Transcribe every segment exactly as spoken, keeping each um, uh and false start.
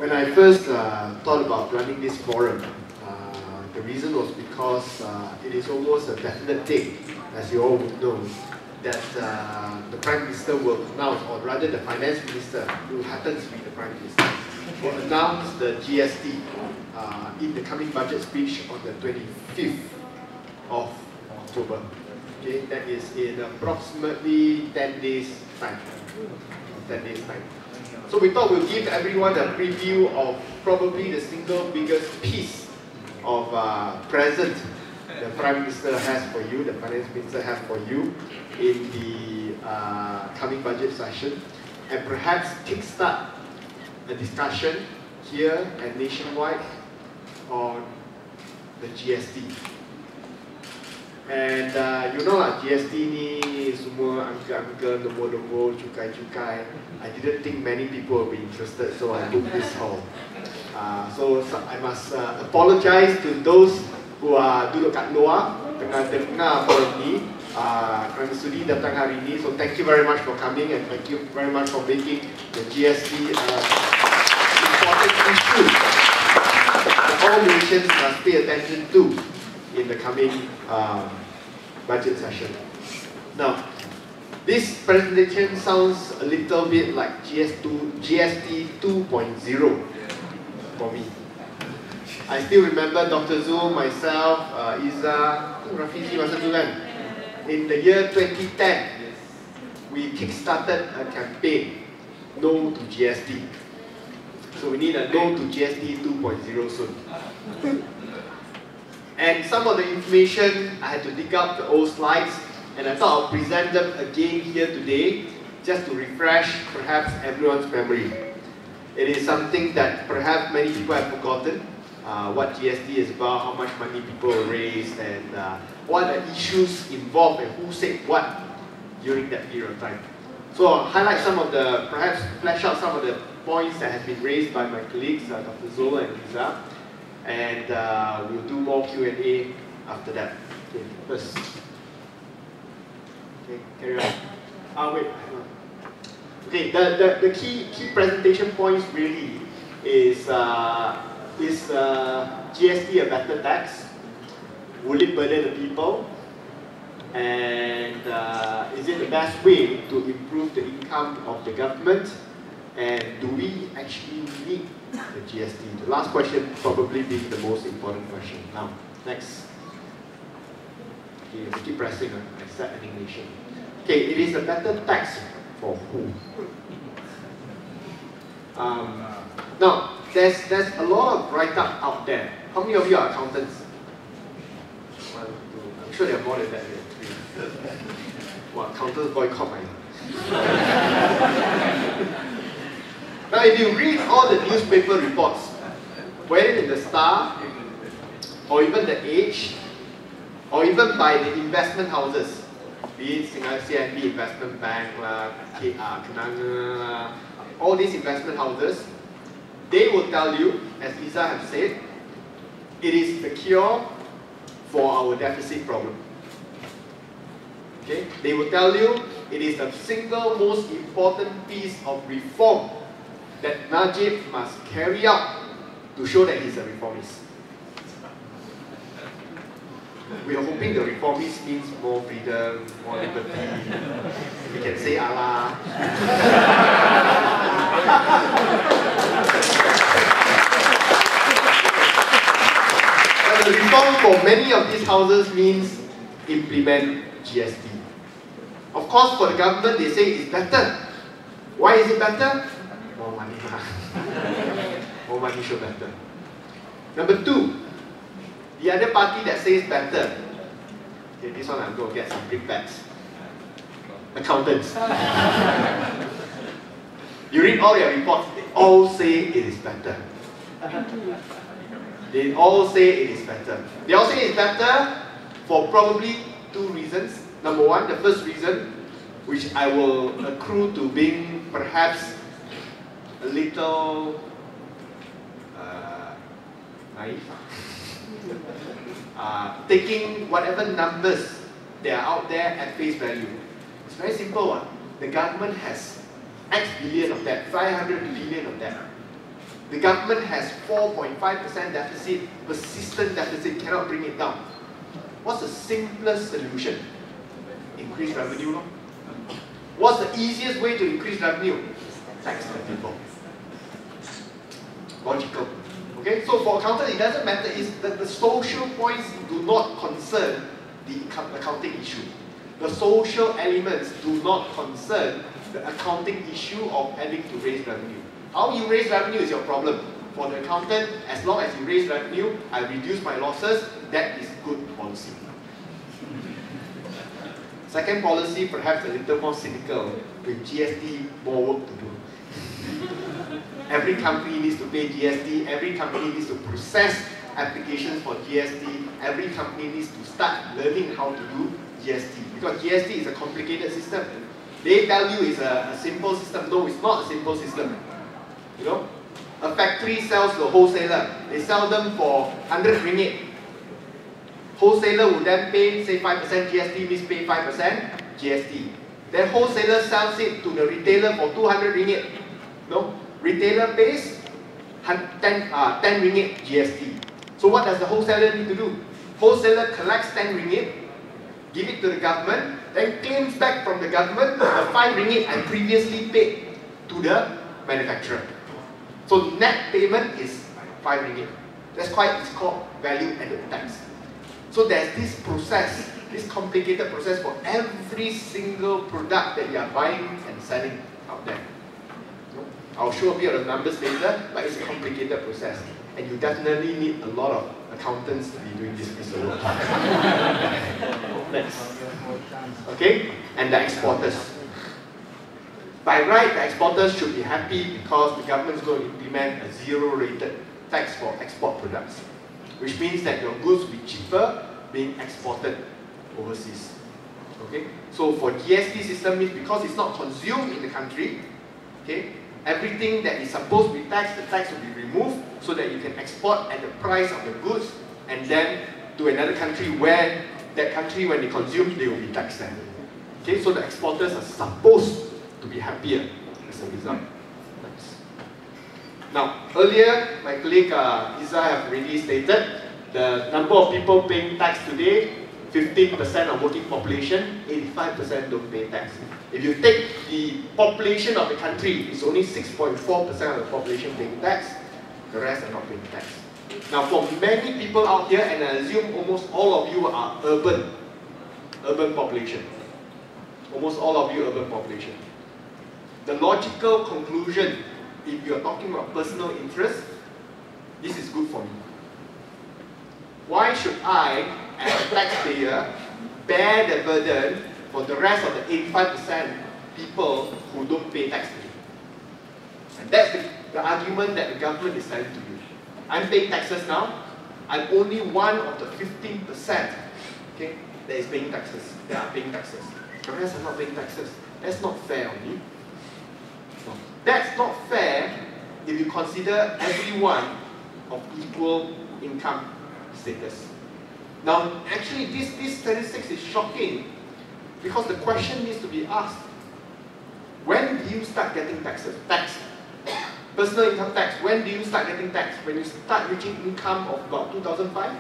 When I first uh, thought about running this forum, uh, the reason was because uh, it is almost a definite thing, as you all would know, that uh, the Prime Minister will announce, or rather the Finance Minister, who happens to be the Prime Minister, will announce the G S T uh, in the coming budget speech on the twenty-fifth of October. Okay, that is in approximately ten days time. ten days time. So we thought we'll give everyone a preview of probably the single biggest piece of uh, present the Prime Minister has for you, the Finance Minister has for you in the uh, coming budget session, and perhaps kickstart a discussion here and nationwide on the G S T. And uh, you know lah, G S T ni semua angka-angka, nombor-nombor, cukai-cukai. I didn't think many people will be interested, so I booked this hall. Uh, so, so I must uh, apologize to those who are duduk kat luar tengah dengar forum ni uh, kerana sudi datang hari ni. So thank you very much for coming, and thank you very much for making the G S T uh, important issue that all nations must pay attention to in the coming um, budget session. Now, this presentation sounds a little bit like G S T two point oh for me. I still remember Doctor Zul, myself, uh, Iza, Rafizi masa tu kan. In the year twenty ten, we kick-started a campaign, No to G S T. So we need a No to G S T two point oh soon. And some of the information, I had to dig up the old slides, and I thought I'll present them again here today, just to refresh perhaps everyone's memory. It is something that perhaps many people have forgotten, uh, what G S T is about, how much money people raise, and uh, what are the issues involved and who said what during that period of time. So I'll highlight some of the, perhaps flesh out some of the points that have been raised by my colleagues, uh, Doctor Zola and Liza. And uh, we'll do more Q and A after that. Okay, first. Okay, carry on. Ah, wait. Okay, the, the, the key, key presentation points really is, uh, is uh, G S T a better tax? Will it burden the people? And uh, is it the best way to improve the income of the government? And do we actually need the G S T? The last question probably being the most important question. Now, next. Okay, let's keep pressing on accept animation. Okay, it is a better tax for who? Um, now, there's there's a lot of write-up out there. How many of you are accountants? One, two. I'm sure there are more than that. Well, accountants boycott my. Now, if you read all the newspaper reports, whether in the Star, or even the Age, or even by the investment houses, be it Singapore C I M B Investment Bank, Kenanga, all these investment houses, they will tell you, as Lisa has said, it is the cure for our deficit problem. Okay? They will tell you it is the single most important piece of reform that Najib must carry out to show that he's a reformist. We are hoping the reformist means more freedom, more liberty. We can say Allah. But the reform for many of these houses means implement G S T. Of course, for the government, they say it's better. Why is it better? More money. More money show better. Number two, the other party that says better. Okay, this one I'm going to get some brickbats. Accountants. You read all their reports, they all say it is better. They all say it is better. They all say it's better for probably two reasons. Number one, the first reason, which I will accrue to being perhaps a little uh, naive. Uh, taking whatever numbers that are out there at face value. It's very simple. Uh. The government has X billion of that, five hundred billion of that. The government has four point five percent deficit, persistent deficit, cannot bring it down. What's the simplest solution? Increase revenue, no? What's the easiest way to increase revenue? Tax the people. Logical. Okay, so for accountant, it doesn't matter. It's that the social points do not concern the accounting issue. The social elements do not concern the accounting issue of having to raise revenue. How you raise revenue is your problem. For the accountant, as long as you raise revenue, I reduce my losses, that is good policy. Second policy, perhaps a little more cynical, with G S T, more work to do. Every company needs to pay G S T, every company needs to process applications for G S T, every company needs to start learning how to do G S T. Because G S T is a complicated system. They tell you it's a, a simple system. No, it's not a simple system. You know, a factory sells to a wholesaler. They sell them for one hundred ringgit. Wholesaler will then pay, say, five percent G S T, means pay five percent G S T. Then wholesaler sells it to the retailer for two hundred ringgit. No? Retailer pays ten, uh, ten ringgit G S T. So what does the wholesaler need to do? Wholesaler collects ten ringgit, give it to the government, then claims back from the government the five ringgit I previously paid to the manufacturer. So net payment is five ringgit. That's why it's called value added tax. So there's this process, this complicated process for every single product that you are buying and selling out there. I'll show a bit of the numbers later, but it's a complicated process. And you definitely need a lot of accountants to be doing this piece of work. Next. Okay? And the exporters. By right, the exporters should be happy because the government is going to implement a zero-rated tax for export products, which means that your goods will be cheaper being exported overseas. Okay? So for G S T system means because it's not consumed in the country, okay, everything that is supposed to be taxed, the tax will be removed so that you can export at the price of the goods and then to another country where that country, when they consume, they will be taxed there. Okay, so the exporters are supposed to be happier as a result. Thanks. Now, earlier, my colleague uh, Iza have already stated the number of people paying tax today, fifteen percent of working population, eighty-five percent don't pay tax. If you take the population of the country, it's only six point four percent of the population paying tax, the rest are not paying tax. Now for many people out here, and I assume almost all of you are urban, urban population. Almost all of you urban population. The logical conclusion, if you are talking about personal interest, this is good for me. Why should I, as a taxpayer, bear the burden for the rest of the eighty-five percent people who don't pay tax to me? And that's the, the argument that the government is telling to you. I'm paying taxes now. I'm only one of the fifteen percent, okay, that is paying taxes, that are paying taxes. The rest are not paying taxes. That's not fair on me. No. That's not fair if you consider everyone of equal income status. Now, actually, this, this statistics is shocking because the question needs to be asked. When do you start getting taxes? Tax. Personal income tax. When do you start getting tax? When you start reaching income of about two thousand five?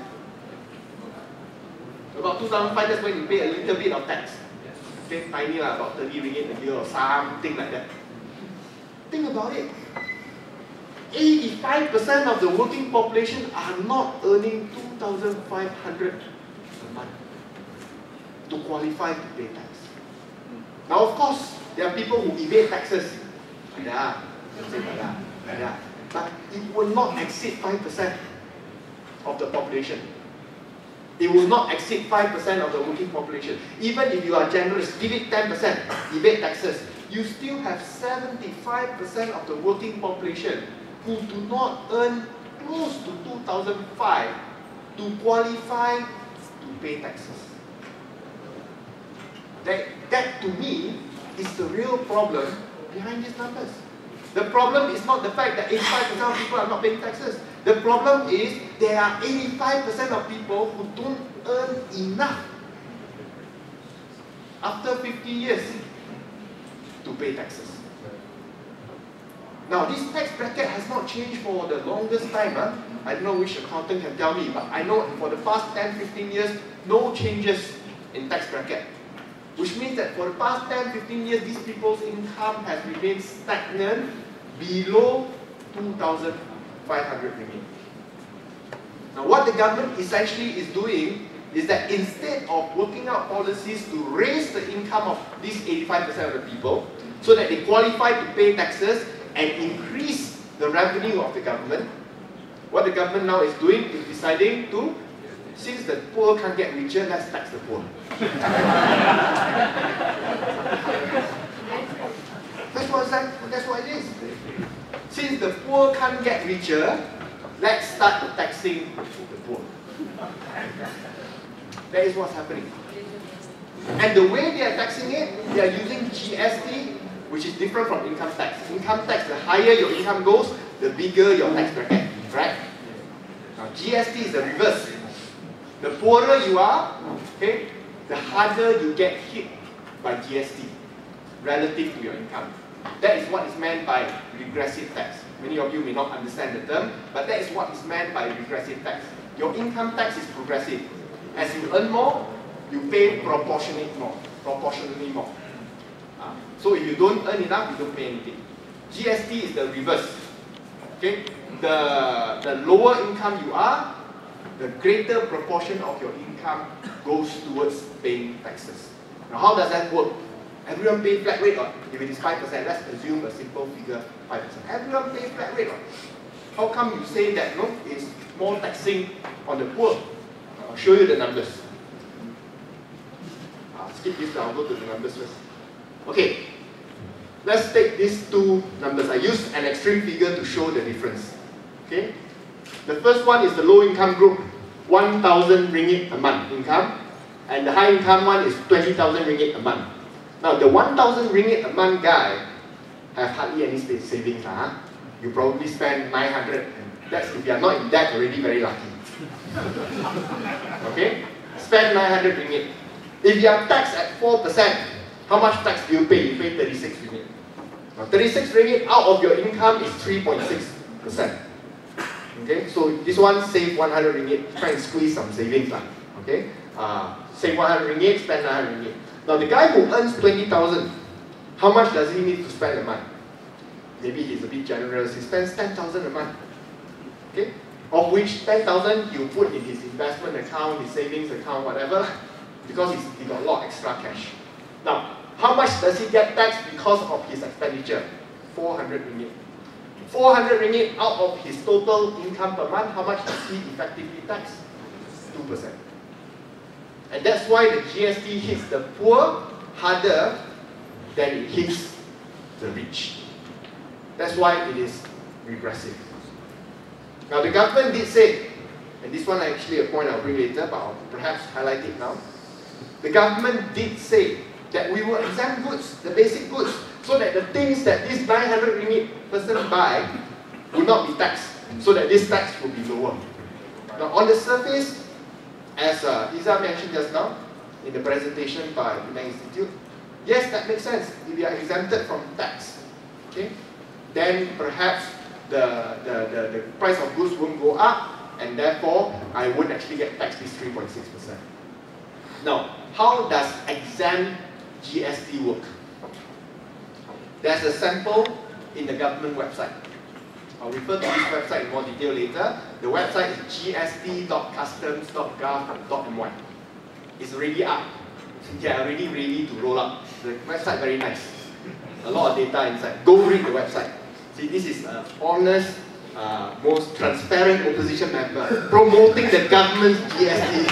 About two thousand five, that's when you pay a little bit of tax. Okay, tiny lah, about thirty ringgit a year or something like that. Think about it. eighty-five percent of the working population are not earning two thousand five hundred a month to qualify to pay tax. Now, of course, there are people who evade taxes. Yeah, yeah. But it will not exceed five percent of the population. It will not exceed five percent of the working population. Even if you are generous, give it ten percent, evade taxes, you still have seventy-five percent of the working population who do not earn close to two thousand five to qualify to pay taxes. That, that to me is the real problem behind these numbers. The problem is not the fact that eighty-five percent of people are not paying taxes. The problem is there are eighty-five percent of people who don't earn enough after fifty years to pay taxes. Now, this tax bracket has not changed for the longest time. Huh? I don't know which accountant can tell me, but I know for the past ten, fifteen years, no changes in tax bracket. Which means that for the past ten, fifteen years, these people's income has remained stagnant below two thousand five hundred ringgit. Now, what the government essentially is doing is that instead of working out policies to raise the income of these eighty-five percent of the people so that they qualify to pay taxes and increase the revenue of the government, what the government now is doing is deciding to, since the poor can't get richer, let's tax the poor. That's what, that's what it is. Since the poor can't get richer, let's start taxing the poor. That is what's happening. And the way they are taxing it, they are using G S T, which is different from income tax. Income tax, the higher your income goes, the bigger your tax bracket, right? Now G S T is the reverse. The poorer you are, okay, the harder you get hit by G S T relative to your income. That is what is meant by regressive tax. Many of you may not understand the term, but that is what is meant by regressive tax. Your income tax is progressive. As you earn more, you pay proportionate more, proportionally more. Uh, so if you don't earn enough, you don't pay anything. G S T is the reverse. Okay? The, the lower income you are, the greater proportion of your income goes towards paying taxes. Now how does that work? Everyone pays flat rate, or if it is five percent, let's assume a simple figure, five percent. Everyone pays flat rate. Or how come you say that no, it's more taxing on the poor? I'll show you the numbers. I'll skip this, I'll go to the numbers first. Okay, let's take these two numbers. I used an extreme figure to show the difference. Okay, the first one is the low income group, one thousand ringgit a month income, and the high income one is twenty thousand ringgit a month. Now the one thousand ringgit a month guy have hardly any savings. Huh? You probably spend nine hundred, that's if you are not in debt already very lucky. Okay, spend nine hundred ringgit. If you are taxed at four percent, how much tax do you pay? You pay thirty-six ringgit. Now thirty-six ringgit out of your income is three point six percent. Okay, so this one save one hundred ringgit, try and squeeze some savings. Okay, uh, save one hundred ringgit, spend nine hundred ringgit. Now the guy who earns twenty thousand, how much does he need to spend a month? Maybe he's a bit generous, he spends ten thousand a month. Okay, of which ten thousand you put in his investment account, his savings account, whatever, because he's, he got a lot extra cash. Now, how much does he get taxed because of his expenditure? four hundred ringgit. four hundred ringgit out of his total income per month, how much does he effectively tax? two percent. And that's why the G S T hits the poor harder than it hits the rich. That's why it is regressive. Now the government did say, and this one actually a point I'll bring later, but I'll perhaps highlight it now. The government did say that we will exempt goods, the basic goods, so that the things that this nine hundred ringgit person buy will not be taxed, so that this tax will be lower. Now on the surface, as uh, Iza mentioned just now in the presentation by the Penang Institute, yes, that makes sense. If you are exempted from tax, okay, then perhaps the, the, the, the price of goods won't go up, and therefore I won't actually get taxed this three point six percent. Now, how does exempt G S T work? There's a sample in the government website. I'll refer to this website in more detail later. The website is g s t dot customs dot gov dot m y. It's already up. They are already ready to roll out. The website very nice. A lot of data inside. Go read the website. See, this is an honest, uh, most transparent opposition member promoting the government's G S T.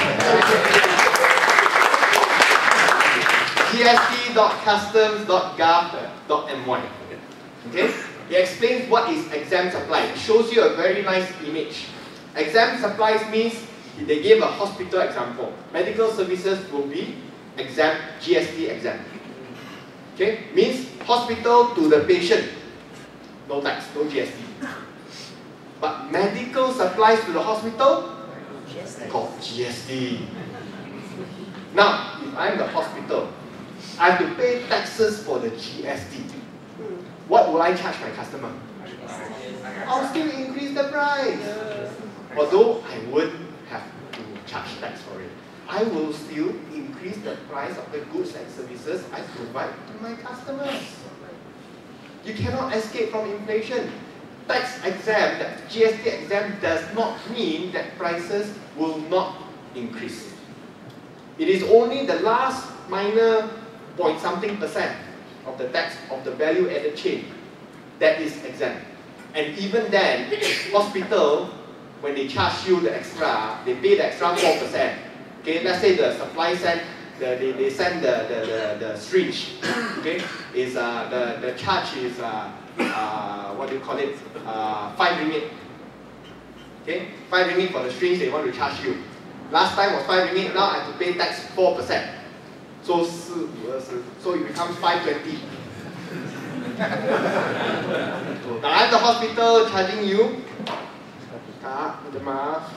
g s t dot customs dot gov dot m y. Okay? It explains what is exempt supply. It shows you a very nice image. Exempt supplies means they gave a hospital example. Medical services will be exempt, G S T exempt. Okay? Means hospital to the patient, no tax, no G S T. But medical supplies to the hospital, got G S T. Now, if I'm the hospital, I have to pay taxes for the G S T. What will I charge my customer? I'll still increase the price. Although I would have to charge tax for it. I will still increase the price of the goods and services I provide to my customers. You cannot escape from inflation. Tax exempt, G S T exempt does not mean that prices will not increase. It is only the last minor point something percent of the tax of the value added chain that is exempt. And even then, hospital, when they charge you the extra, they pay the extra four percent. Okay, let's say the supply send, the, they, they send the, the, the, the syringe, okay, is, uh, the, the charge is, uh, uh, what do you call it, uh, five ringgit. Okay, five ringgit for the syringe they want to charge you. Last time was five ringgit, now I have to pay tax four percent. So, so it becomes five twenty. Now I'm the hospital charging you. Kak, minta maaf.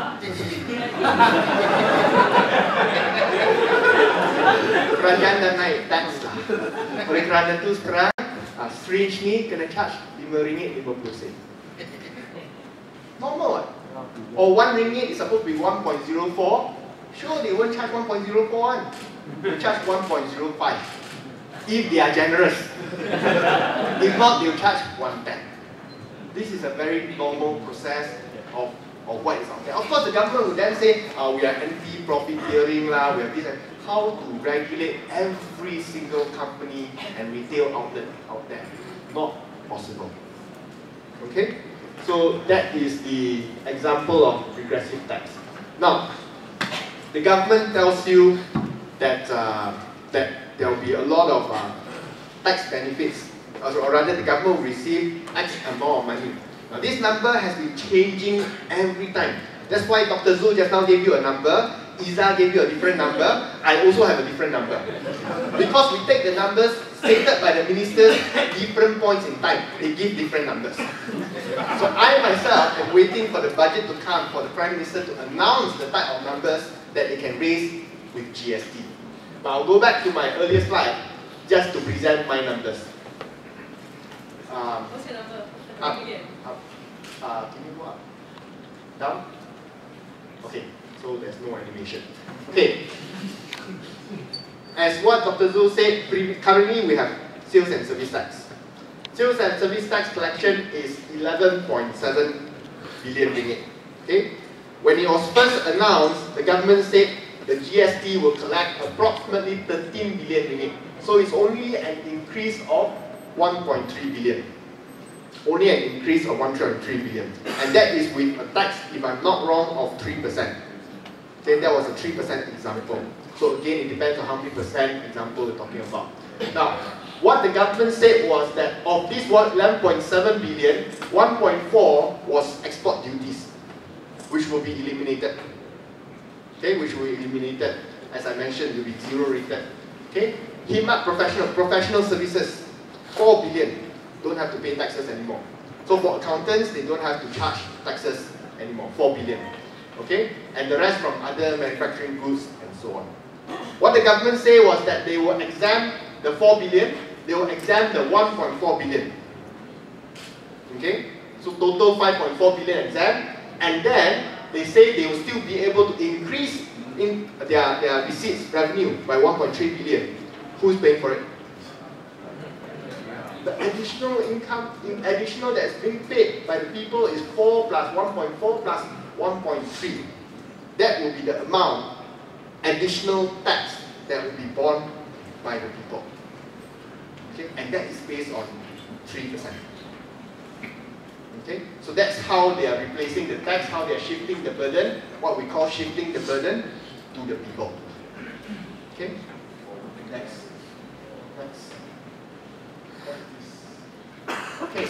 Kerajaan dah naik tax lah. Oleh kerana tu sekarang, uh, syringe ni kena charge lima ringgit lima puluh sen. Normal what? Or one ringgit is supposed to be one point zero four. Sure, they won't charge one point zero four one. They charge one point zero five. If they are generous. If not, they'll charge one ten. This is a very normal process of, of what is out there. Of course, the government will then say, uh, we are anti-profiteering, lah, we have this. How to regulate every single company and retail outlet out there? Not possible. Okay? So that is the example of regressive tax. Now, the government tells you that, uh, that there will be a lot of uh, tax benefits, or rather the government will receive X amount of money. Now this number has been changing every time. That's why Doctor Zul just now gave you a number, Iza gave you a different number, I also have a different number. Because we take the numbers stated by the ministers at different points in time, they give different numbers. So I myself am waiting for the budget to come, for the Prime Minister to announce the type of numbers that they can raise with G S T. Now I'll go back to my earlier slide just to present my numbers. Um, What's your number? Up, up. Uh, can you go up? Down? Okay, so there's no animation. Okay. As what Doctor Zul said, currently we have sales and service tax. Sales and service tax collection is eleven point seven billion ringgit. Okay? When it was first announced, the government said the G S T will collect approximately thirteen billion ringgit. So it's only an increase of one point three billion. Only an increase of one point three billion. And that is with a tax, if I'm not wrong, of three percent. Okay, that was a three percent example. So again, it depends on how many percent example we're talking about. Now, what the government said was that of this eleven point seven billion, one point four was export duties, which will be eliminated. Okay, which will be eliminated. As I mentioned, will be zero rated. Okay, Himat professional professional services, four billion, don't have to pay taxes anymore. So for accountants, they don't have to charge taxes anymore, four billion. Okay, and the rest from other manufacturing goods and so on. What the government said was that they will exempt the four billion, they will exempt the one point four billion. Okay, so total five point four billion exempt, and then they say they will still be able to increase in their, their receipts revenue by one point three billion. Who's paying for it? The additional income, in additional that's being paid by the people is four plus one point four plus one point three. That will be the amount, additional tax that will be borne by the people. Okay, and that is based on three percent. Okay, so that's how they are replacing the tax, how they are shifting the burden, what we call shifting the burden to the people. Okay, next. Next. Okay.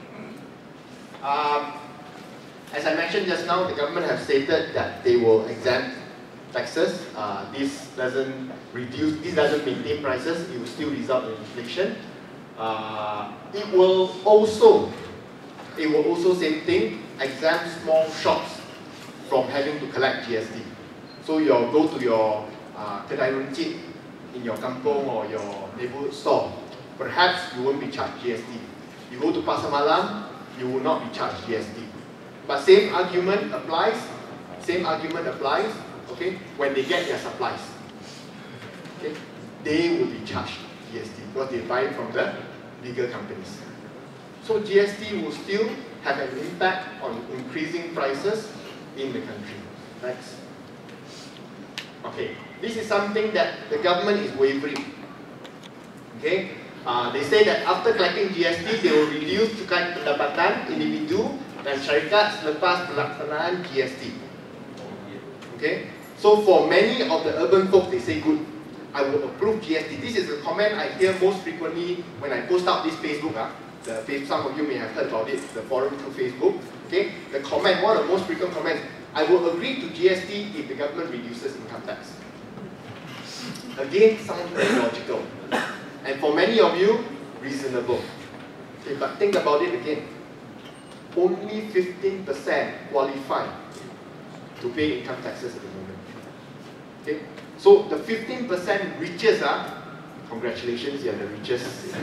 Um, as I mentioned just now, the government have stated that they will exempt taxes. Uh, this doesn't reduce, this doesn't maintain prices. It will still result in inflation. Uh, it will also, it will also same thing, exempt small shops from having to collect G S T. So you'll go to your uh, kedai runcit in your kampung or your neighborhood store. Perhaps you won't be charged G S T. You go to Pasar Malam, you will not be charged G S T. But same argument applies, same argument applies, okay, when they get their supplies. Okay, they will be charged G S T because they buy it from the bigger companies. So G S T will still have an impact on increasing prices in the country. Next. Okay, this is something that the government is wavering. Okay, uh, they say that after collecting G S T, they will reduce cukai pendapatan individu dan syarikat selepas pelaksanaan G S T. Okay, so for many of the urban folk, they say good. I will approve G S T. This is a comment I hear most frequently when I post out this Facebook. Uh, the face, some of you may have heard about it, the forum through Facebook. Okay, the comment, one of the most frequent comments, I will agree to G S T if the government reduces income tax. Again, sounds very logical. And for many of you, reasonable. Okay, but think about it again. Only fifteen percent qualify to pay income taxes at the moment. Okay, so the fifteen percent richest, uh, congratulations, you are the richest.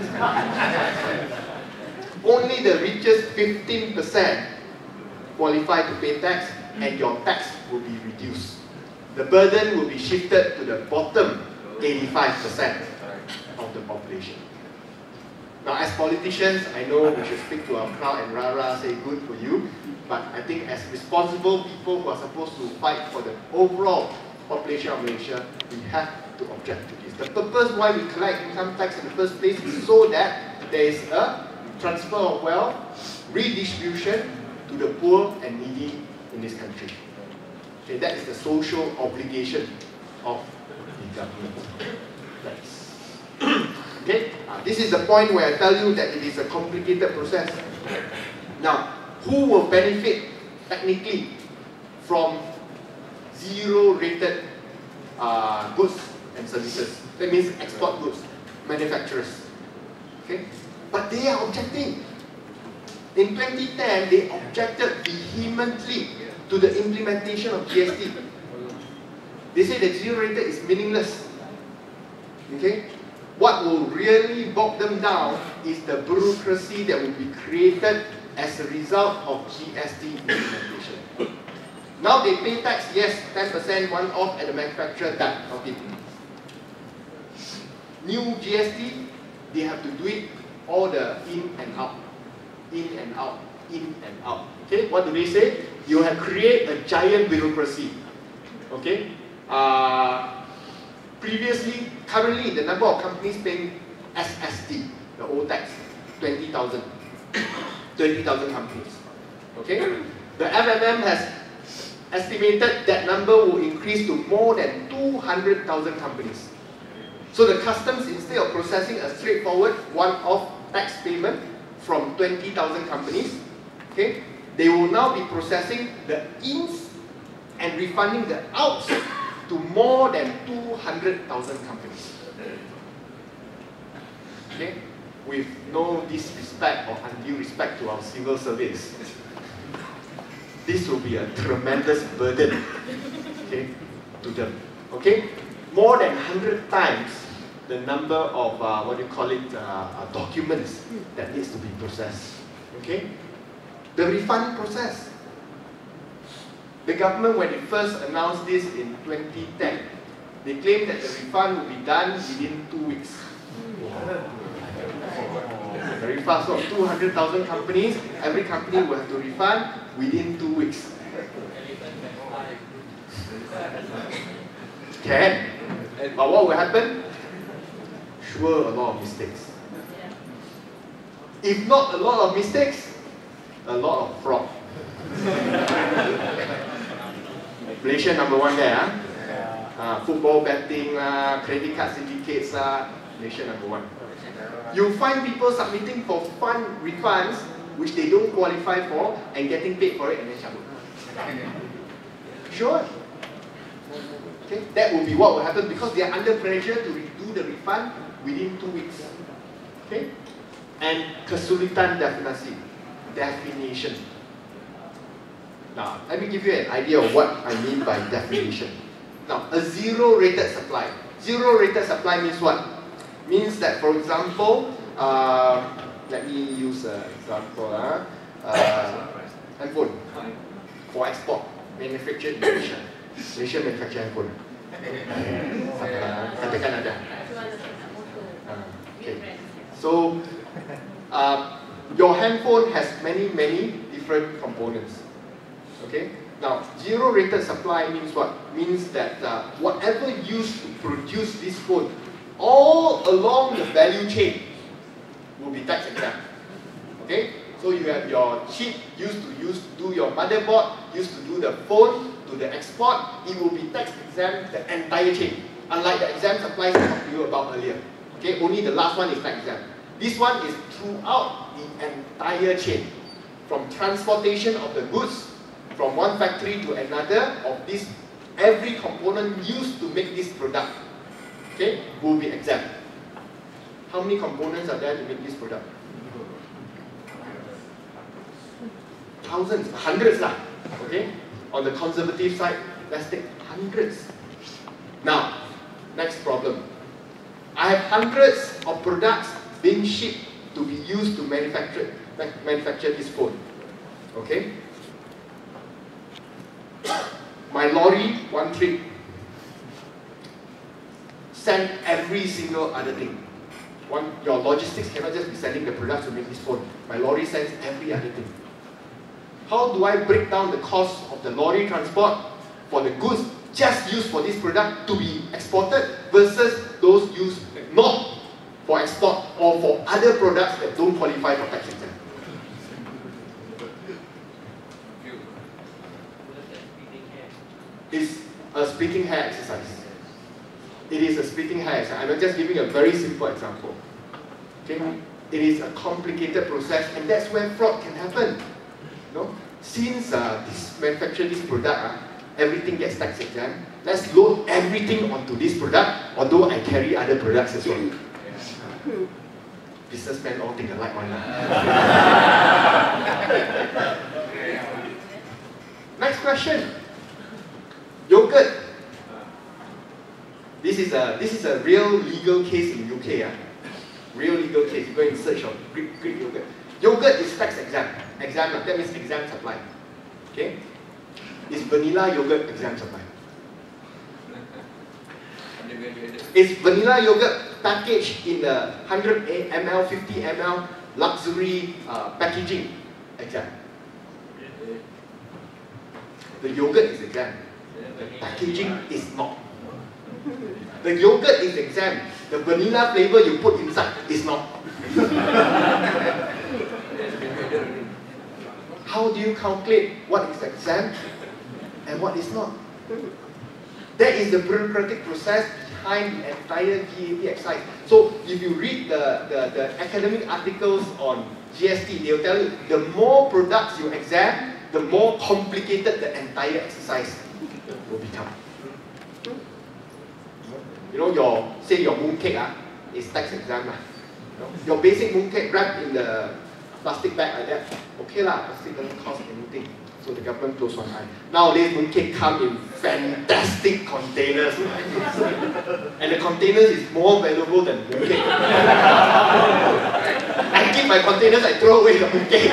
Only the richest fifteen percent qualify to pay tax, and your tax will be reduced. The burden will be shifted to the bottom eighty-five percent of the population. Now, as politicians, I know we should speak to our crowd and rah-rah, say good for you, but I think as responsible people who are supposed to fight for the overall population of Malaysia, we have to object to this. The purpose why we collect income tax in the first place is so that there is a transfer of wealth, redistribution to the poor and needy in this country. Okay, that is the social obligation of the government. That's okay. Uh, this is the point where I tell you that it is a complicated process. Now, who will benefit technically from zero-rated uh, goods and services? That means export goods, manufacturers. Okay, but they are objecting. In twenty ten, they objected vehemently to the implementation of G S T. They say that zero-rated is meaningless. Okay? What will really bog them down is the bureaucracy that will be created as a result of G S T implementation. Now they pay tax, yes, ten percent one off at the manufacturer, done. Okay. New G S T, they have to do it all the in and out. In and out, in and out. Okay, what do they say? You have created a giant bureaucracy. Okay? Uh, previously, currently, the number of companies paying S S T, the old tax, twenty thousand. twenty thousand companies. Okay? The M M M has estimated that number will increase to more than two hundred thousand companies. So the customs, instead of processing a straightforward one-off tax payment from twenty thousand companies, okay, they will now be processing the ins and refunding the outs to more than two hundred thousand companies. Okay, with no disrespect or undue respect to our civil service, this will be a tremendous burden, okay, to them. Okay, more than one hundred times the number of uh, what do you call it uh, uh, documents that needs to be processed. Okay, the refund process. The government, when it first announced this in twenty ten, they claimed that the refund would be done within two weeks. Very fast. So two hundred thousand companies, every company will have to refund within two weeks. Can. But what will happen? Sure, a lot of mistakes. If not a lot of mistakes, a lot of fraud. Malaysia number one there, huh? Uh, football betting, uh, credit card syndicates, uh, Malaysia number one. You find people submitting for fund refunds which they don't qualify for and getting paid for it and then cabut. Sure. Okay, that will be what will happen because they are under pressure to do the refund within two weeks. Okay, and kesulitan definasi, definition. Now, let me give you an idea of what I mean by definition. Now, a zero-rated supply. Zero-rated supply means what? Means that, for example, uh, let me use an example. Uh, uh, handphone for export, manufactured in Malaysia. Malaysia manufacture handphone. Katakan ada. Okay. So, uh, your handphone has many, many different components. Okay. Now, zero rated supply means what? Means that uh, whatever used to produce this phone, all along the value chain will be tax exempt. Okay. So you have your chip used to use do your motherboard, used to do the phone, to the export, it will be tax exempt the entire chain. Unlike the exempt supplies I talked to you about earlier. Okay, only the last one is tax exempt. This one is throughout the entire chain. From transportation of the goods from one factory to another of this, every component used to make this product, okay, will be exempt. How many components are there to make this product? Thousands, hundreds lah. Okay? On the conservative side, let's take hundreds. Now, next problem. I have hundreds of products being shipped to be used to manufacture manufacture this phone. Okay? My lorry, one trip, send every single other thing. One, your logistics cannot just be sending the products to make this phone. My lorry sends every other thing. How do I break down the cost of the lorry transport for the goods just used for this product to be exported versus those used not for export or for other products that don't qualify for tax exempt? It's a splitting hair exercise. It is a splitting hair exercise. I'm just giving a very simple example. Okay? It is a complicated process, and that's where fraud can happen. No? Since uh, this manufacture this product, uh, everything gets tax exempt, let's load everything onto this product, although I carry other products as well. Yeah. Businessmen all think alike one. Next question. Yogurt. This is a this is a real legal case in U K. Uh. Real legal case. You go and search on Greek, Greek yogurt. Yogurt is tax exempt. Exempt, that means exempt supply. Okay? Is vanilla yogurt exempt supply? Is vanilla yogurt packaged in the one hundred milliliters, fifty milliliters luxury uh, packaging exempt? The yogurt is exempt. The packaging is not. The yogurt is exempt. The vanilla flavor you put inside is not. How do you calculate what is exempt and what is not? That is the bureaucratic process behind the entire G A T exercise. So if you read the, the, the academic articles on G S T, they'll tell you the more products you exempt, the more complicated the entire exercise will become. You know, your say your mooncake ah, is tax exempt. Ah. You know, your basic mooncake wrapped in the plastic bag like that, okay lah, plastic doesn't cost anything. So the government closed one eye. Nowadays, mooncake come in fantastic containers. And the containers is more valuable than mooncake. I keep my containers, I throw away the mooncake.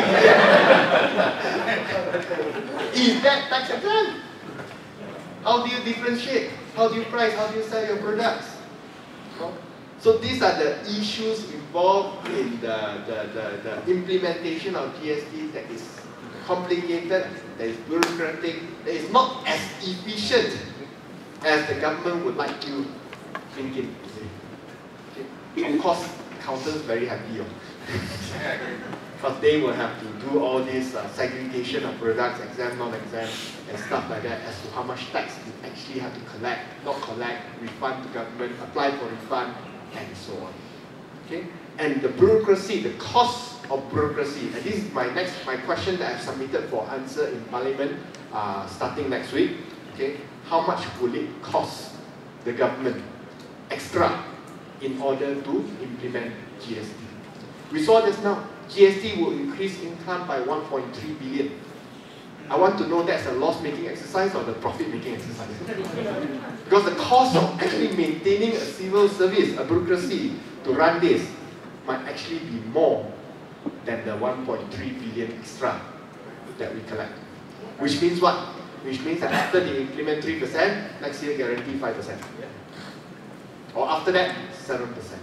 Is that tax exempt? How do you differentiate? How do you price? How do you sell your products? No? So these are the issues involved in the, the, the, the implementation of G S T that is complicated, that is bureaucratic, that is not as efficient as the government would like you thinking. Okay. Of course, accountants very happy. Because they will have to do all this uh, segregation of products, exempt, non-exempt, and stuff like that as to how much tax you actually have to collect, not collect, refund to government, apply for refund, and so on. Okay? And the bureaucracy, the cost of bureaucracy, and this is my next, my question that I've submitted for answer in Parliament uh, starting next week. Okay? How much will it cost the government extra in order to implement G S T? We saw this now. G S T will increase income by one point three billion. I want to know that's a loss-making exercise or the profit-making exercise. Because the cost of actually maintaining a civil service, a bureaucracy to run this might actually be more than the one point three billion extra that we collect. Which means what? Which means that after they implement three percent, next year guarantee five percent. Or after that, seven percent.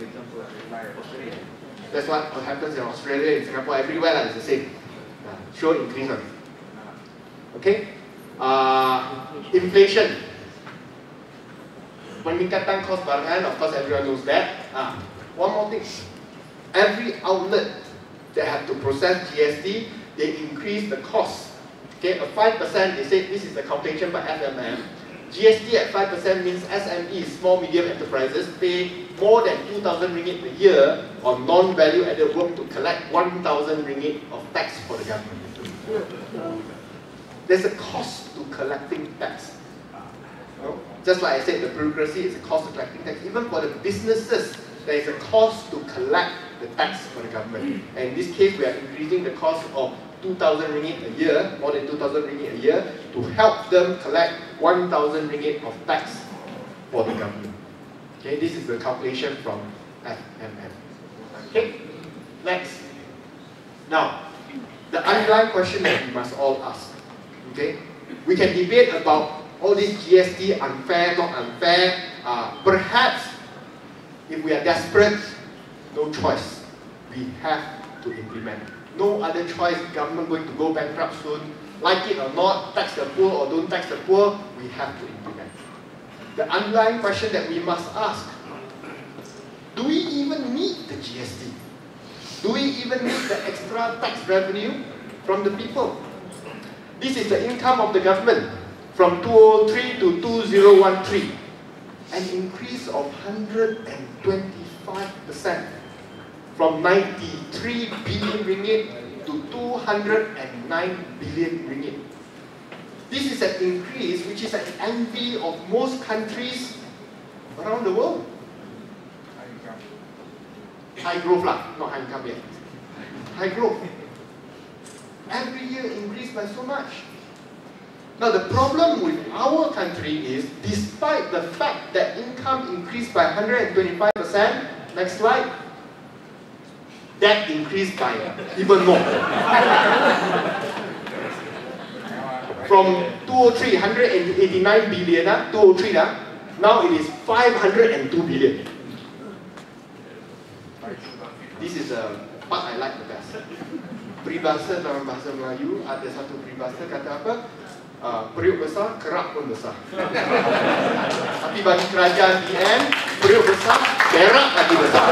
That's what happens in Australia, in Singapore, everywhere like, it's the same. Uh, sure increase on. Okay? Uh, inflation. Peningkatan kos barangan, of course everyone knows that. Uh, one more thing. Every outlet that have to process G S T, they increase the cost. Okay, a five percent, they say this is the calculation by F M M. G S T at five percent means S M Es, small medium enterprises, pay more than two thousand ringgit a year on non-value added work to collect one thousand ringgit of tax for the government. There's a cost to collecting tax. No? Just like I said, the bureaucracy is a cost of collecting tax. Even for the businesses, there is a cost to collect the tax for the government. And in this case, we are increasing the cost of two thousand ringgit a year, more than two thousand ringgit a year, to help them collect one thousand ringgit of tax for the government. Okay, this is the calculation from F M M. Okay, next. Now, the underlying question that we must all ask. Okay, we can debate about all this G S T unfair, not unfair. Uh, perhaps, if we are desperate, no choice. We have to implement. No other choice. Government going to go bankrupt soon. Like it or not, tax the poor or don't tax the poor, we have to implement. The underlying question that we must ask: do we even need the G S T? Do we even need the extra tax revenue from the people? This is the income of the government from two thousand three to two thousand thirteen, an increase of one hundred twenty-five percent, from ninety-three billion ringgit to two hundred nine billion ringgit. This is an increase which is an envy of most countries around the world. High growth lah, not high income yet. High growth. Every year increased by so much. Now the problem with our country is, despite the fact that income increased by one hundred twenty-five percent, next slide, that increased by even more. From two thousand three, one hundred eighty-nine billion, uh, two thousand three, uh, now it is five hundred two billion. This is the part I like the best. Peribahasa dalam bahasa Melayu, ada satu peribahasa kata apa? Uh, periuk besar, kerak pun besar. Tapi bagi kerajaan D M, periuk besar, berak lagi besar.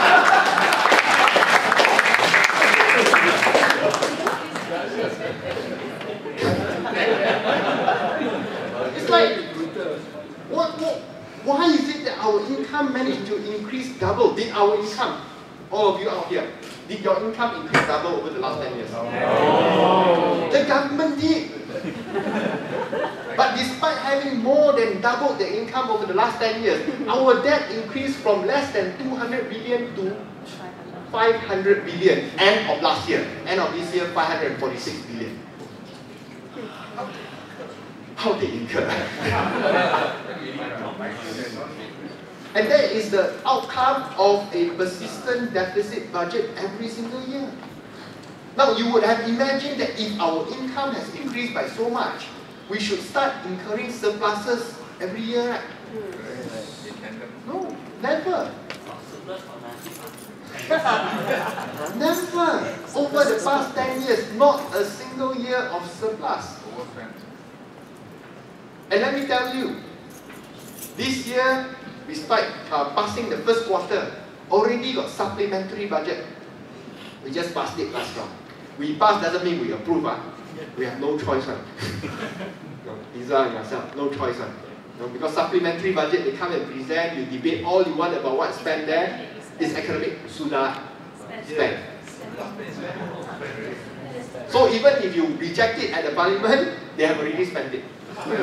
It's like, what, what, why is it that our income managed to increase double? Did our income, all of you out here, did your income increase double over the last ten years? No. The government did. But despite having more than doubled the income over the last ten years, our debt increased from less than two hundred billion to five hundred billion. End of last year. End of this year, five hundred forty-six billion. How they incur? And that is the outcome of a persistent deficit budget every single year. Now, you would have imagined that if our income has increased by so much, we should start incurring surpluses every year, right? No, never. Never. Over the past ten years, not a single year of surplus. And let me tell you, this year, despite uh, passing the first quarter, already got supplementary budget. We just passed it last round. We pass doesn't mean we approve. Huh? We have no choice. Huh? No, Liza and myself, no choice. Huh? No, because supplementary budget, they come and present, you debate all you want about what's spent there. It's academic, sudah spent. So even if you reject it at the parliament, they have already spent it.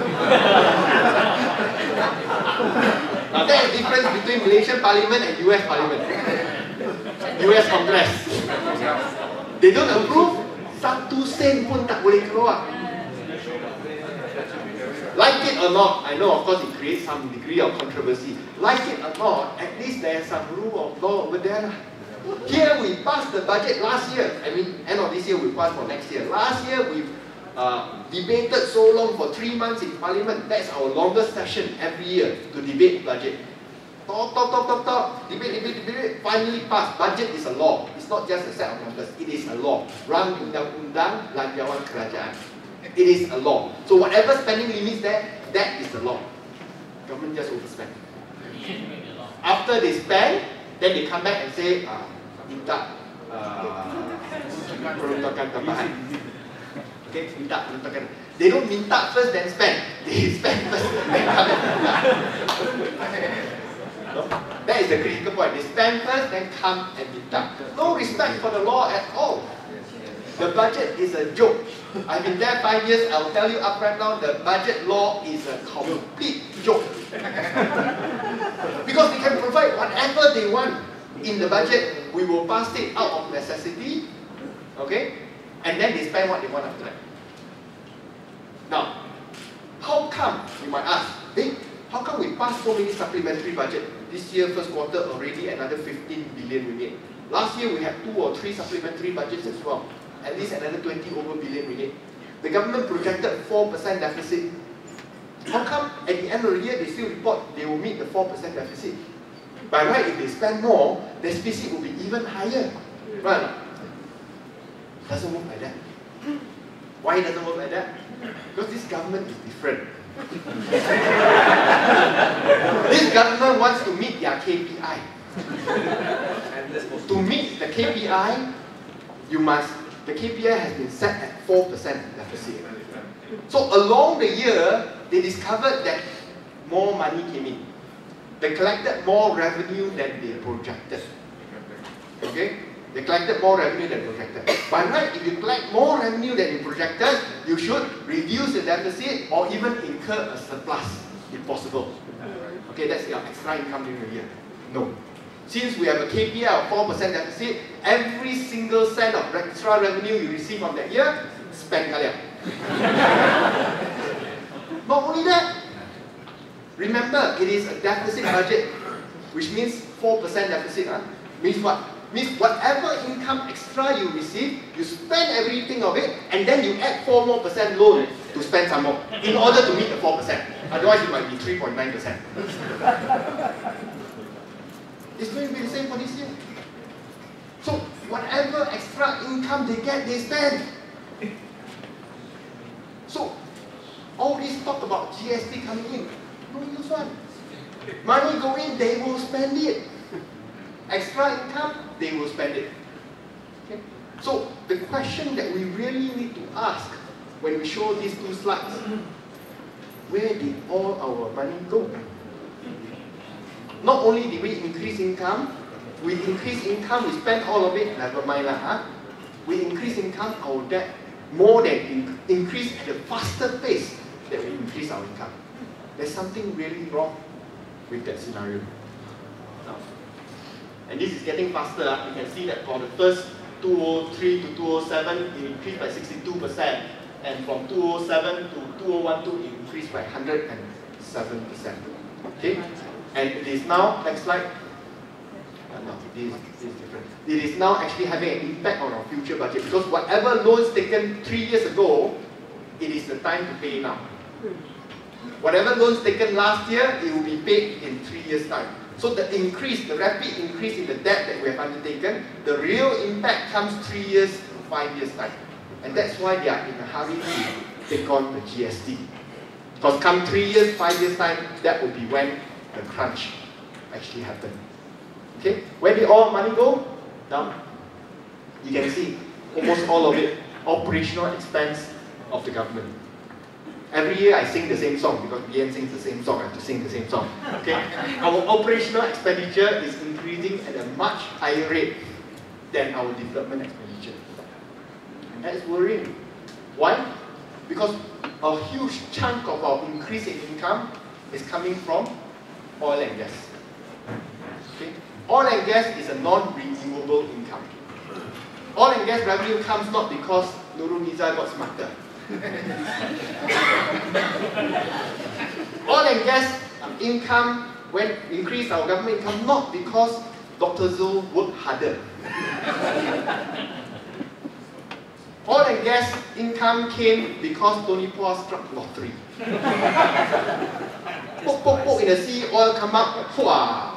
Now there is a difference between Malaysian Parliament and U S Parliament. U S Congress. They don't approve, satu sen pun tak boleh keluar. Like it or not, I know of course it creates some degree of controversy. Like it or not, at least there is some rule of law over there. Here we passed the budget last year. I mean, end of this year we passed for next year. Last year we uh, debated so long for three months in Parliament. That's our longest session every year to debate budget. Talk, talk, talk, talk, talk. Debate, debate, debate. Finally passed. Budget is a law. It's not just a set of numbers. It is a law. Rang undang-undang lanjawan kerajaan. It is a law. So whatever spending limits there, that is the law. Government just overspend. After they spend, then they come back and say, uh, minta peruntukan tambahan. Okay, minta peruntukan. They don't minta first then spend. They spend first then come and minta. No? That is the critical point. They spend first then come and minta. No respect for the law at all. The budget is a joke. I've been there five years, I'll tell you up right now, the budget law is a complete joke. Because they can provide whatever they want in the budget, we will pass it out of necessity, okay? And then they spend what they want after that. Now, how come, you might ask, hey, how come we pass so many supplementary budget? This year, first quarter, already another fifteen billion ringgit. Last year, we had two or three supplementary budgets as well. At least another twenty over billion ringgit. The government projected four percent deficit. How come at the end of the year they still report they will meet the four percent deficit? By right, if they spend more, the deficit will be even higher. Right? It doesn't work like that. Why it doesn't work like that? Because this government is different. This government wants to meet their K P I. To meet the K P I, you must the K P I has been set at four percent deficit. So along the year, they discovered that more money came in. They collected more revenue than they projected. Okay? They collected more revenue than projected. By right, if you collect more revenue than you projected, you should reduce the deficit or even incur a surplus, if possible. Okay, that's your extra income during the year. No. Since we have a K P I of four percent deficit, every single cent of extra revenue you receive from that year, spend kalian. Not only that, remember, it is a deficit budget, which means four percent deficit. Huh? Means what? Means whatever income extra you receive, you spend everything of it, and then you add four more percent loan to spend some more, in order to meet the four percent. Otherwise, it might be three point nine percent. It's going to be the same for this year. So, whatever extra income they get, they spend. So, all this talk about G S T coming in, no use one. Money go in, they will spend it. Extra income, they will spend it. Okay? So, the question that we really need to ask when we show these two slides, where did all our money go? Not only did we increase income, we increase income, we spend all of it, never mind lah, huh? We increase income, our debt more than in, increase at a faster pace that we increase our income. There's something really wrong with that scenario. Now, and this is getting faster. Huh? You can see that for the first two thousand three to two thousand seven, it increased by sixty-two percent. And from two thousand seven to two thousand twelve, it increased by one hundred seven percent. Okay? And it is now, next slide. Uh, no, this, this is different. It is now actually having an impact on our future budget because whatever loans taken three years ago, it is the time to pay now. Whatever loans taken last year, it will be paid in three years' time. So the increase, the rapid increase in the debt that we have undertaken, the real impact comes three years to five years' time. And that's why they are in a hurry to take on the G S T. Because come three years, five years' time, that will be when the crunch actually happened. Okay, where did all money go? Down. You can see almost all of it, operational expense of the government. Every year I sing the same song because B N sings the same song, I have to sing the same song. Okay, our operational expenditure is increasing at a much higher rate than our development expenditure. And that is worrying. Why? Because a huge chunk of our increase in income is coming from oil and gas. Okay? Oil and gas is a non-renewable income. Oil and gas revenue comes not because Nurul Nizar got smarter. Oil and gas income when increase our government income not because Doctor Zul worked harder. Oil and gas income came because Tony Paul struck lottery. Poke, poke, poke in the sea, oil come up, wow,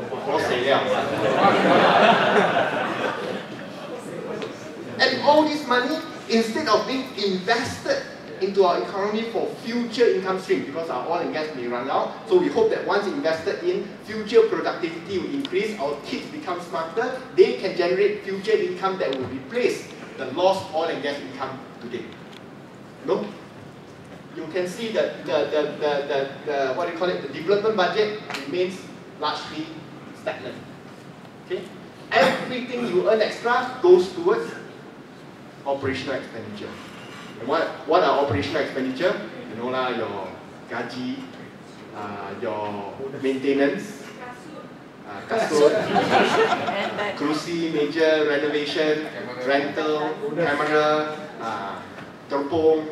and all this money, instead of being invested into our economy for future income stream, because our oil and gas may run out, so we hope that once invested in, future productivity will increase, our kids become smarter, they can generate future income that will replace the lost oil and gas income today. No? You can see that the, the, the, the, the, what do you call it, the development budget remains largely stagnant. Okay? Everything you earn extra goes towards operational expenditure. And what, what are operational expenditure? You know lah, your gaji, uh, your maintenance, uh, kasut, uh, kerusi, major renovation, rental, camera, uh, terpong.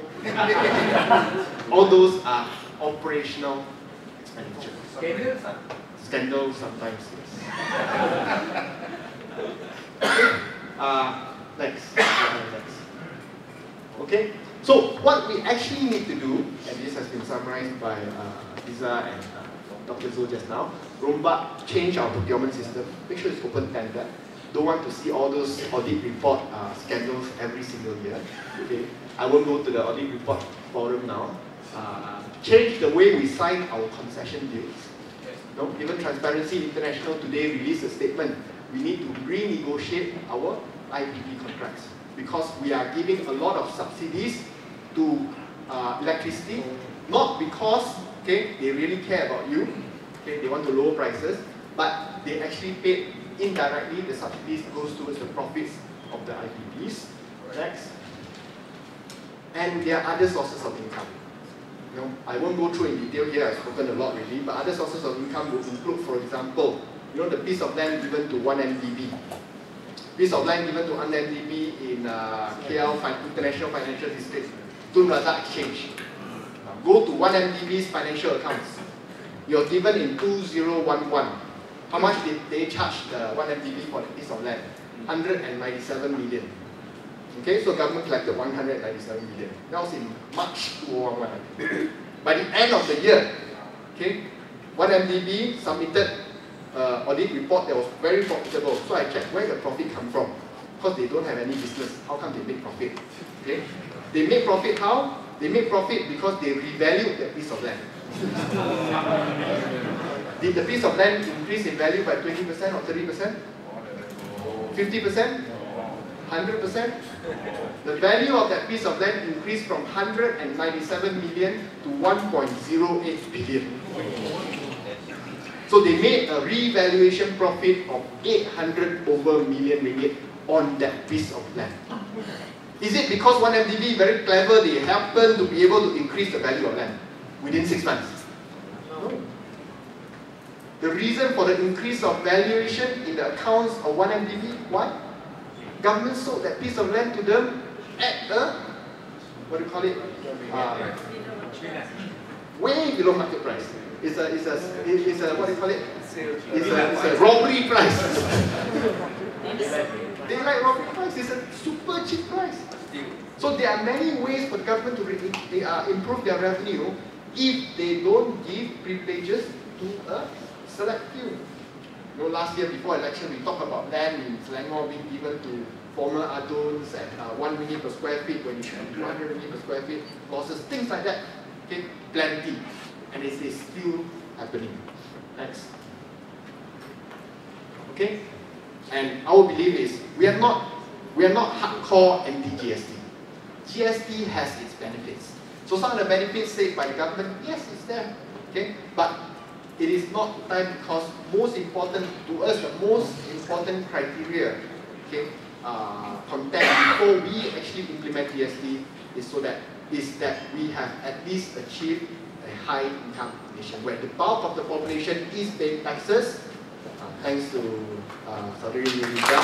All those are operational expenditure. Scandals? Scandals sometimes, yes. Okay. Uh, next. next. Okay. So what we actually need to do, and this has been summarized by uh, Liza and uh, Doctor Zul just now, Rombak change our procurement system, make sure it's open tender. Don't want to see all those audit report uh, scandals every single year. Okay. I won't go to the audit report forum now. Uh, change the way we sign our concession deals. No? Even Transparency International today released a statement. We need to renegotiate our I P P contracts because we are giving a lot of subsidies to uh, electricity, not because okay, they really care about you, okay, they want to lower prices, but they actually paid indirectly, the subsidies goes towards the profits of the I P Ps. Next. And there are other sources of income. You know, I won't go through in detail here, I've spoken a lot really, but other sources of income will include, for example, you know, the piece of land given to one M D B. Piece of land given to one M D B in uh, K L International Financial District, Tun Razak Exchange. Uh, go to one M D B's financial accounts. You're given in two thousand eleven. How much did they charge the one M D B for the piece of land? one hundred ninety-seven million. Okay, so government collected one hundred ninety-seven million. That was in March two thousand eleven. By the end of the year, okay, one M D B submitted uh, audit report that was very profitable. So I checked where the profit come from. Because they don't have any business. How come they make profit? Okay, they make profit how? They make profit because they revalued that piece of land. Did the piece of land increase in value by twenty percent or thirty percent? fifty percent? one hundred percent? The value of that piece of land increased from one hundred ninety-seven million to one point zero eight billion. So they made a revaluation profit of eight hundred over million ringgit on that piece of land. Is it because one M D B very clever, they happen to be able to increase the value of land within six months? No. The reason for the increase of valuation in the accounts of one M D B, what? Government sold that piece of land to them at a, what do you call it? Uh, way below market price. It's a, it's a, it's a, what do you call it? It's a, it's a robbery price. They like robbery price. It's a super cheap price. So there are many ways for the government to re uh, improve their revenue if they don't give privileges to a select few. You know, last year before election, we talked about land in Selangor being given to former aduns at uh, one ringgit per square feet when you should be two hundred ringgit per square feet, losses, things like that. Okay, plenty. And it is still happening. Next. Okay? And our belief is we are not we are not hardcore anti-G S T. G S T has its benefits. So some of the benefits said by the government, yes, it's there. Okay? But it is not time because most important to us, the most important criteria, okay, uh, content before we actually implement G S T is so that is that we have at least achieved a high income nation where the bulk of the population is paying taxes. Uh, thanks to uh, Saudari Nurija,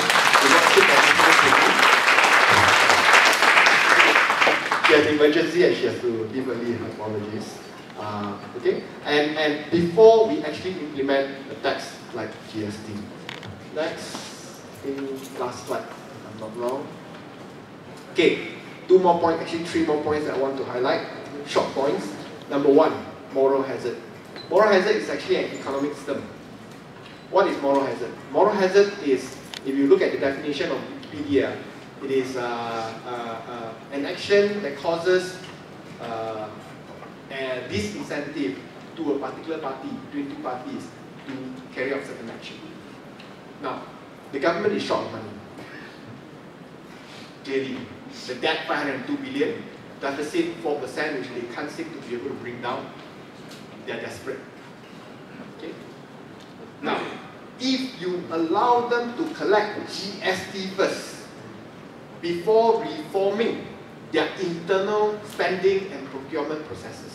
she has emergency and she has to give early apologies. Uh, okay, and and before we actually implement a tax like G S T, Next, in last slide, if I'm not wrong. Okay, two more points, actually three more points that I want to highlight, short points. Number one, moral hazard. Moral hazard is actually an economic term. What is moral hazard? Moral hazard is, if you look at the definition of Wikipedia, it is uh, uh, uh, an action that causes uh, a disincentive to a particular party, between two parties, to carry out certain action. Now, the government is short of money. Clearly, the debt five hundred two billion, deficit four percent, which they can't seem to be able to bring down. They are desperate. Okay? Now, if you allow them to collect G S T first, before reforming their internal spending and procurement processes,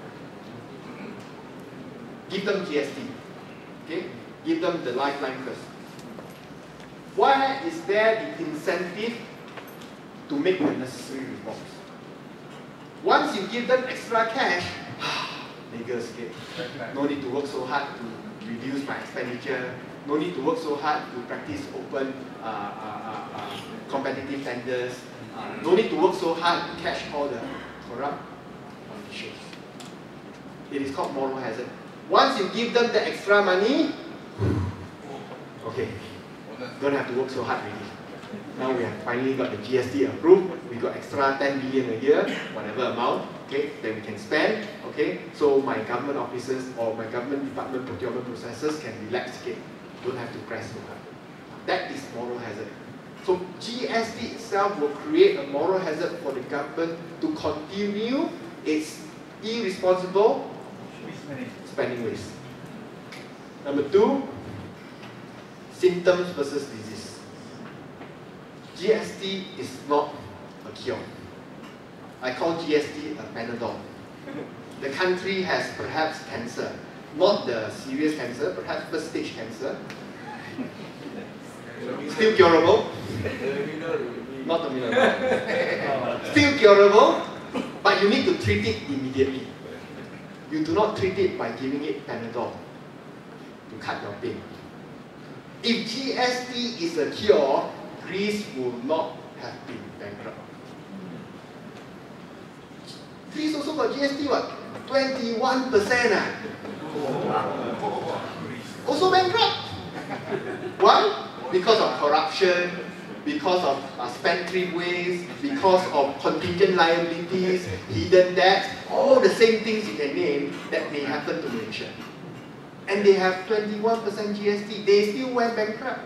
give them G S T. Okay? Give them the lifeline first. Why is there the incentive to make the necessary reforms? Once you give them extra cash, escape. No need to work so hard to reduce my expenditure. No need to work so hard to practice open uh, uh, uh, uh, competitive tenders. Uh, no need to work so hard to catch all the corrupt officials. It is called moral hazard. Once you give them the extra money, okay, don't have to work so hard really. Now we have finally got the G S T approved. We got extra ten billion a year, whatever amount, okay, that we can spend. Okay, so my government officers or my government department procurement processes can relax again. Don't have to press so hard. That is moral hazard. So G S T itself will create a moral hazard for the government to continue its irresponsible spending ways. Number two, symptoms versus disease. G S T is not a cure. I call G S T a Panadol. The country has perhaps cancer, not the serious cancer, perhaps first stage cancer. Still curable. Not terminal. Still curable, but you need to treat it immediately. You do not treat it by giving it Panadol to cut your pain. If G S T is a cure, Greece will not have been bankrupt. Greece also got G S T what? twenty-one percent ah. Also bankrupt. Why? Because of corruption, because of uh, spendthrift ways, because of contingent liabilities, hidden debts, all the same things you can name that may happen to Malaysia. And they have twenty-one percent G S T, they still went bankrupt.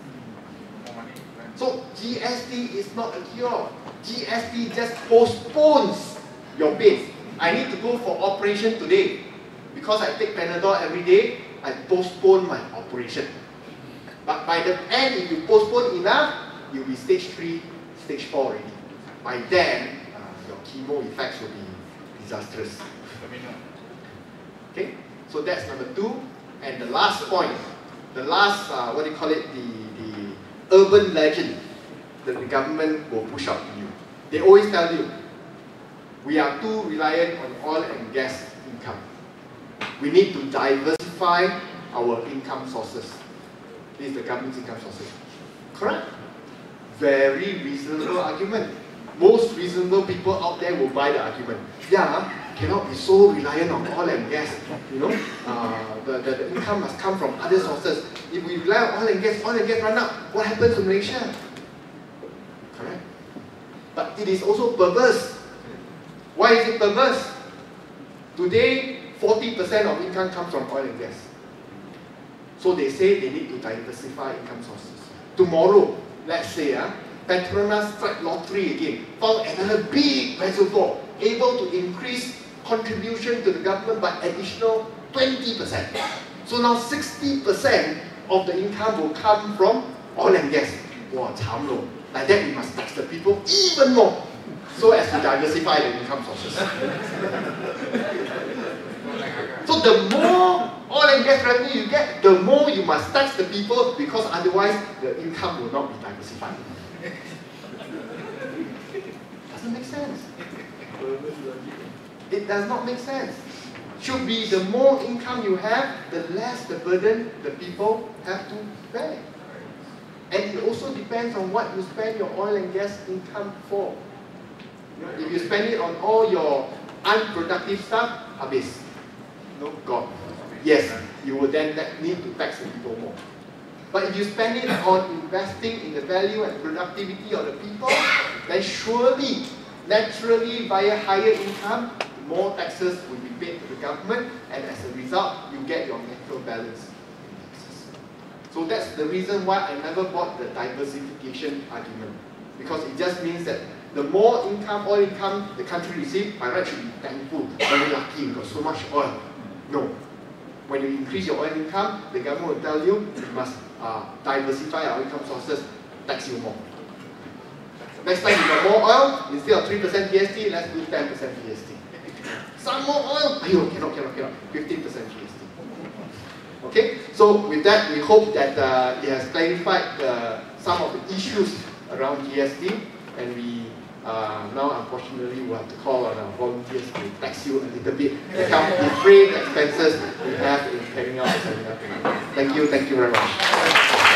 So G S T is not a cure. G S T just postpones your pain. I need to go for operation today. Because I take Panadol every day, I postpone my operation. But by the end, if you postpone enough, you'll be stage three, stage four already. By then, uh, your chemo effects will be disastrous. Okay, so that's number two. And the last point, the last, uh, what do you call it, the, the urban legend that the government will push out to you. They always tell you, we are too reliant on oil and gas income. We need to diversify our income sources. This is the government's income sources. Correct? Very reasonable argument. Most reasonable people out there will buy the argument. Yeah, cannot be so reliant on oil and gas. You know, uh, the, the, the income must come from other sources. If we rely on oil and gas, oil and gas run out, what happens to Malaysia? Correct? But it is also perverse. Why is it perverse? Today, forty percent of income comes from oil and gas. So they say they need to diversify income sources. Tomorrow, let's say, uh, Petronas strike lottery again, found another big reservoir, able to increase contribution to the government by additional twenty percent. So now sixty percent of the income will come from oil and gas. Wow, 惨咯. Like that we must tax the people even more, so as to diversify the income sources. So the more oil and gas revenue you get, the more you must tax the people, because otherwise the income will not be diversified. Doesn't make sense. It does not make sense. Should be the more income you have, the less the burden the people have to bear. it also depends on what you spend your oil and gas income for. You know, if you spend it on all your unproductive stuff, habis. No, God. Yes, you will then need to tax the people more. But if you spend it on investing in the value and productivity of the people, then surely, naturally, via higher income, more taxes will be paid to the government, and as a result, you get your natural balance in taxes. So that's the reason why I never bought the diversification argument, because it just means that the more income, oil income the country receives, by right should be thankful, very lucky, we got so much oil. No. When you increase your oil income, the government will tell you, you must uh, diversify our income sources, tax you more. Next time you got more oil, instead of three percent G S T, let's do ten percent G S T. Some more oil, ayo, cannot, cannot, cannot, fifteen percent G S T. Okay, so with that, we hope that uh, it has clarified uh, some of the issues around G S T, and we uh, now unfortunately will have to call on our volunteers to tax you a little bit to help defray the expenses we have in carrying out the seminar. Thank you, thank you very much.